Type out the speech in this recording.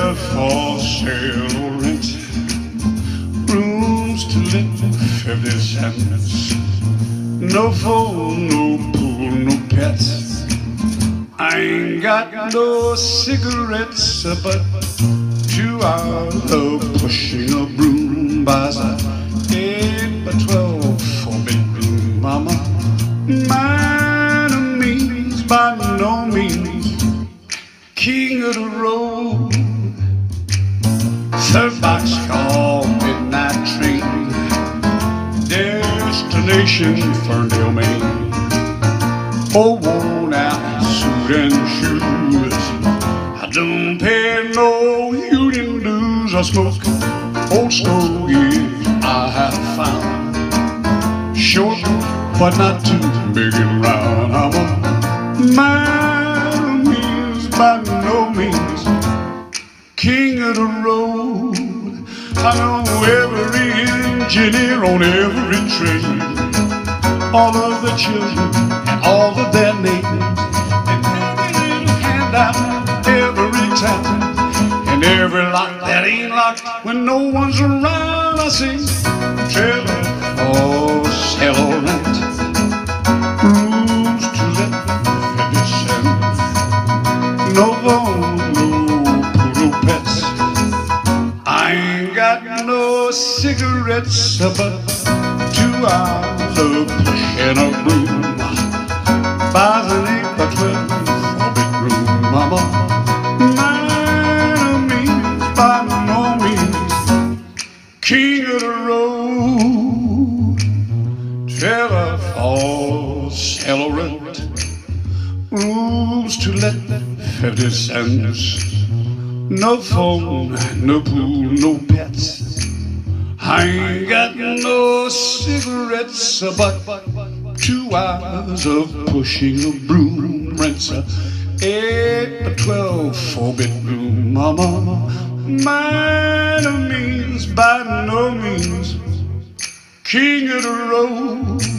trailer for sale or rent, rooms to let 50 cents. No phone, no pool, no pets. I ain't got no cigarettes, but 2 hours of pushing a broom buys a 8 by 12 4-bedroom mama. Minor means by no means king of the road. Third boxcar, midnight train, destination Ferndale, Maine. Oh, worn out suit and shoes, I don't pay no union dues. I smoke old stogies I have found, short but not too big and round. I'm a man means by no means king of the road. I know every engineer on every train, all of the children and all of their names, and every little handout every time, and every lock that ain't locked when no one's around. I sing trailer for sale or rent, rooms to let 50 cents. No phone, no pool, no pets. I ain't got no cigarettes, but 2 hours of pushing a broom buys an 8 by 12 4-bedroom mama. Minor means by no means king of the road. Trailer for sale or rent, rooms to let 50 cents. No phone, no pool, no pets. I ain't got no cigarettes, but 2 hours of pushing a broom rents a 8 by 12 4-bedroom mama. Minor means by no means king of the road.